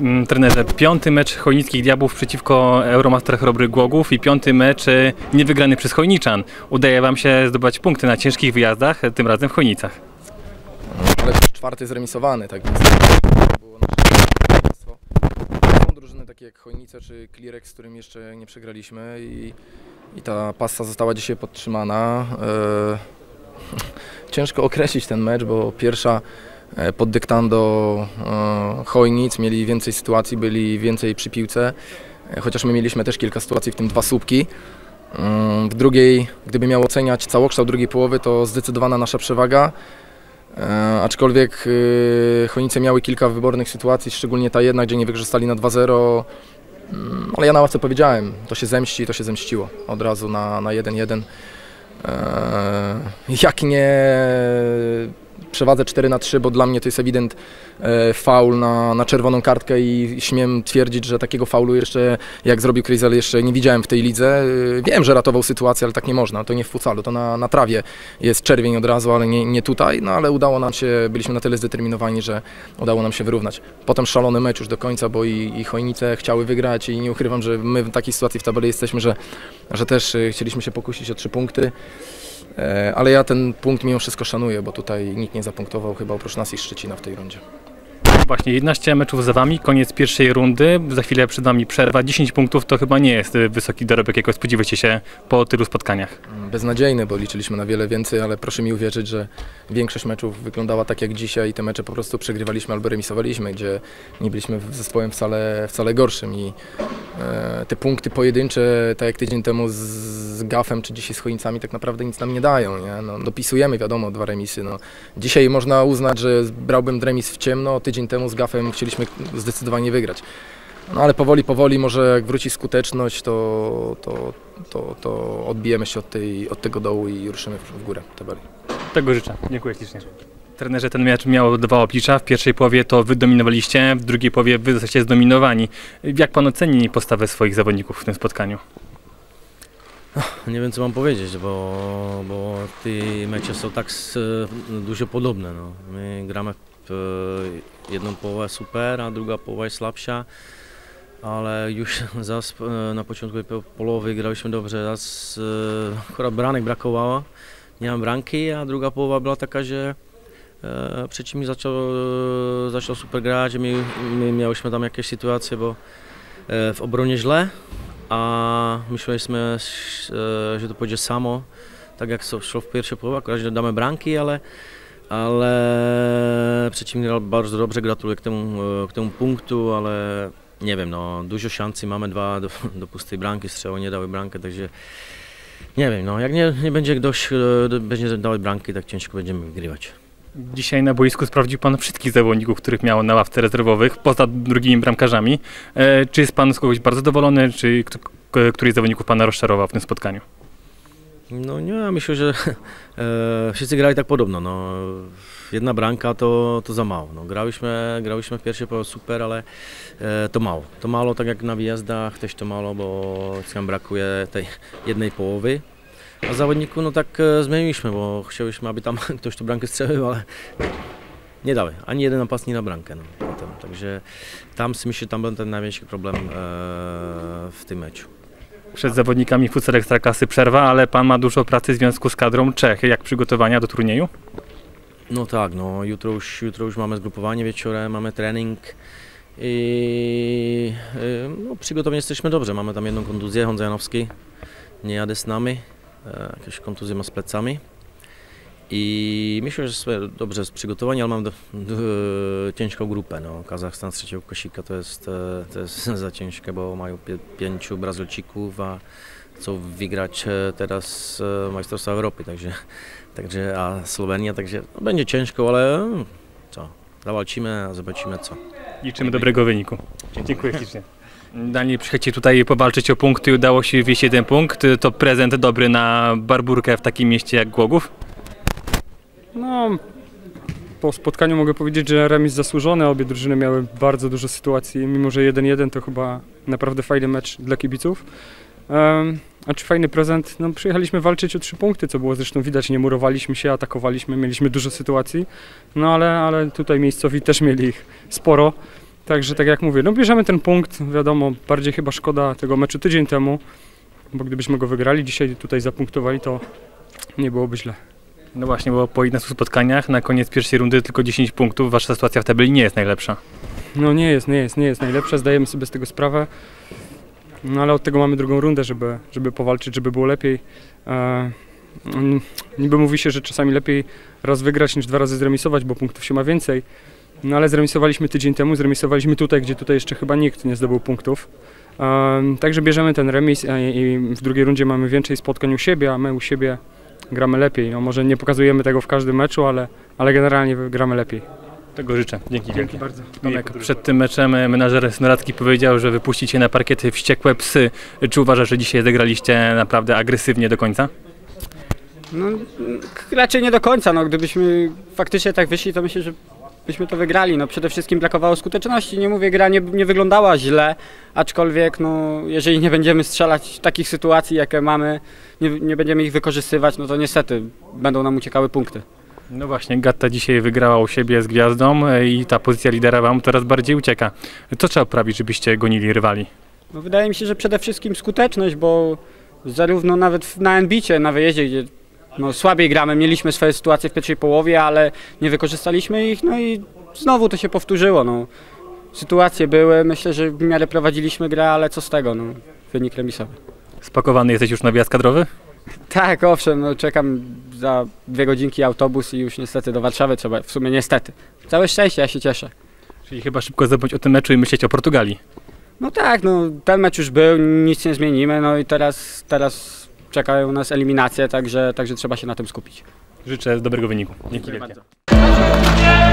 Trenerze, piąty mecz Chojnickich Diabłów przeciwko Euromaster Chrobry Głogów i piąty mecz niewygrany przez chojniczan. Udaje wam się zdobywać punkty na ciężkich wyjazdach, tym razem w Chojnicach. Ale już czwarty zremisowany, tak więc to było nasze zwycięstwo. Są drużyny takie jak Chojnice czy Klirek, z którymi jeszcze nie przegraliśmy i ta passa została dzisiaj podtrzymana. Ciężko określić ten mecz, bo pierwsza pod dyktando Chojnic mieli więcej sytuacji, byli więcej przy piłce, chociaż my mieliśmy też kilka sytuacji, w tym dwa słupki. W drugiej, gdyby miał oceniać całokształt drugiej połowy, to zdecydowana nasza przewaga, aczkolwiek Chojnice miały kilka wybornych sytuacji, szczególnie ta jedna, gdzie nie wykorzystali na 2-0, ale ja na ławce powiedziałem, to się zemści, to się zemściło od razu na 1-1. Jak nie przewadze 4-3, bo dla mnie to jest ewident faul na czerwoną kartkę i śmiem twierdzić, że takiego faulu jeszcze, jak zrobił Kryzel, jeszcze nie widziałem w tej lidze. Wiem, że ratował sytuację, ale tak nie można, to nie w futsalu, to na trawie jest czerwień od razu, ale nie tutaj, no ale udało nam się, byliśmy na tyle zdeterminowani, że udało nam się wyrównać. Potem szalony mecz już do końca, bo i Chojnice chciały wygrać i nie ukrywam, że my w takiej sytuacji w tabeli jesteśmy, że też chcieliśmy się pokusić o 3 punkty. Ale ja ten punkt mimo wszystko szanuję, bo tutaj nikt nie zapunktował chyba oprócz nas i Szczecina w tej rundzie. Właśnie, 11 meczów za wami, koniec pierwszej rundy, za chwilę przed wami przerwa. 10 punktów to chyba nie jest wysoki dorobek, jakiego spodziewacie się po tylu spotkaniach. Beznadziejny, bo liczyliśmy na wiele więcej, ale proszę mi uwierzyć, że większość meczów wyglądała tak jak dzisiaj i te mecze po prostu przegrywaliśmy albo remisowaliśmy, gdzie nie byliśmy zespołem wcale gorszym i te punkty pojedyncze, tak jak tydzień temu z Gafem czy dzisiaj z Chojnicami, tak naprawdę nic nam nie dają. Nie? No, dopisujemy, wiadomo, 2 remisy. No. Dzisiaj można uznać, że brałbym remis w ciemno, tydzień temu z Gafem chcieliśmy zdecydowanie wygrać. No ale powoli, może jak wróci skuteczność, to odbijemy się od tego dołu i ruszymy w górę tabeli. Tego życzę. Dziękuję ślicznie. Trenerze, ten mecz miał 2 oblicza. W pierwszej połowie to wy dominowaliście, w drugiej połowie wy zostaliście zdominowani. Jak pan oceni postawę swoich zawodników w tym spotkaniu? Nie wiem, co mam powiedzieć, bo te mecze są tak dużo podobne. No. My gramy jedną połowę super, a druga połowa jest słabsza, ale już na początku połowy graliśmy dobrze, akurat branek brakowało, nie mam bramki, a druga połowa była taka, że przeciwnik zaczął super grać, my mieliśmy tam jakieś sytuacje, bo w obronie źle, a myśleliśmy, że to pójdzie samo, tak jak szło w pierwszej połowie, akurat że damy bramki, ale przeciwnik grał bardzo dobrze, gratuluję k temu punktu, ale nie wiem, no dużo szansy, mamy 2 do pustej bramki, strzały nie dały bramkę, także nie wiem, no jak nie będzie ktoś będzie dały bramki, tak ciężko będziemy wygrywać. Dzisiaj na boisku sprawdził pan wszystkich zawodników, których miał na ławce rezerwowych, poza drugimi bramkarzami. Czy jest pan z kogoś bardzo zadowolony, czy któryś z zawodników pana rozczarował w tym spotkaniu? No nie, myślę, że wszyscy grali tak podobno. No. Jedna bramka to za mało. No. Grałyśmy w pierwszej połowie super, ale to mało. To mało, tak jak na wyjazdach też to mało, bo nam brakuje tej jednej połowy. A zawodniku no tak zmieniliśmy, bo chcieliśmy, aby tam ktoś tu bramkę strzelił, ale nie dały. Ani jeden napastnik na bramkę. No, potem. Także myślę, że tam był ten największy problem w tym meczu. Przed zawodnikami futsal Ekstraklasy przerwa, ale pan ma dużo pracy w związku z kadrą Czech. Jak przygotowania do turnieju? No tak, no jutro już mamy zgrupowanie wieczorem, mamy trening i no, przygotowani jesteśmy dobrze. Mamy tam jedną kontuzję, Honza Janowski nie jadę z nami, jakieś kontuzje ma z plecami i myślę, że jest dobrze przygotowani, ale mam ciężką grupę. No. Kazachstan z trzeciego kosika to jest za ciężkie, bo mają 5 Brazylijczyków, a chcą wygrać teraz Mistrzostwa Europy, a Słowenia, także no, będzie ciężko, ale co, zawalczymy, a zobaczymy co. Liczymy dobrego wyniku. Dziękuję ślicznie. Daniel, przyjechaliście tutaj powalczyć o punkty, udało się wieść 1 punkt. To prezent dobry na Barburkę w takim mieście jak Głogów? No, po spotkaniu mogę powiedzieć, że remis zasłużony. Obie drużyny miały bardzo dużo sytuacji. Mimo że 1-1 to chyba naprawdę fajny mecz dla kibiców. A czy fajny prezent? No, przyjechaliśmy walczyć o 3 punkty, co było zresztą widać. Nie murowaliśmy się, atakowaliśmy, mieliśmy dużo sytuacji. No ale tutaj miejscowi też mieli ich sporo. Także tak jak mówię, no bierzemy ten punkt, wiadomo, bardziej chyba szkoda tego meczu tydzień temu, bo gdybyśmy go wygrali, dzisiaj tutaj zapunktowali, to nie byłoby źle. No właśnie, bo po 11 spotkaniach na koniec pierwszej rundy tylko 10 punktów, wasza sytuacja w tabeli nie jest najlepsza. No nie jest najlepsza, zdajemy sobie z tego sprawę, no ale od tego mamy drugą rundę, żeby powalczyć, żeby było lepiej. Niby mówi się, że czasami lepiej raz wygrać niż 2 razy zremisować, bo punktów się ma więcej. No ale zremisowaliśmy tydzień temu, zremisowaliśmy tutaj, gdzie tutaj jeszcze chyba nikt nie zdobył punktów. Także bierzemy ten remis i w drugiej rundzie mamy więcej spotkań u siebie, a my u siebie gramy lepiej. No może nie pokazujemy tego w każdym meczu, ale generalnie gramy lepiej. Tego życzę. Dzięki. Dzięki bardzo. Tomek, przed tym meczem menażer Snoracki powiedział, że wypuścicie na parkiety wściekłe psy. Czy uważasz, że dzisiaj zagraliście naprawdę agresywnie do końca? No, raczej nie do końca. No, gdybyśmy faktycznie tak wyszli, to myślę, że byśmy to wygrali. No, przede wszystkim brakowało skuteczności. Nie mówię, gra nie wyglądała źle, aczkolwiek no, jeżeli nie będziemy strzelać takich sytuacji, jakie mamy, nie będziemy ich wykorzystywać, no to niestety będą nam uciekały punkty. No właśnie, Gatta dzisiaj wygrała u siebie z Gwiazdą i ta pozycja lidera wam coraz bardziej ucieka. Co trzeba poprawić, żebyście gonili rywali? No, wydaje mi się, że przede wszystkim skuteczność, bo zarówno nawet na Enbicie, na wyjeździe, gdzie no, słabiej gramy, mieliśmy swoje sytuacje w pierwszej połowie, ale nie wykorzystaliśmy ich, no i znowu to się powtórzyło. No. Sytuacje były, myślę, że w miarę prowadziliśmy grę, ale co z tego, no, wynik remisowy. Spakowany jesteś już na wjazd kadrowy? Tak, owszem, no, czekam za 2 godzinki autobus i już niestety do Warszawy trzeba, w sumie niestety. Całe szczęście, ja się cieszę. Czyli chyba szybko zapomnieć o tym meczu i myśleć o Portugalii. No tak, no, ten mecz już był, nic nie zmienimy, no i teraz czekają nas eliminacje, także trzeba się na tym skupić. Życzę dobrego wyniku. Dzięki Dziękuję wielkie. bardzo.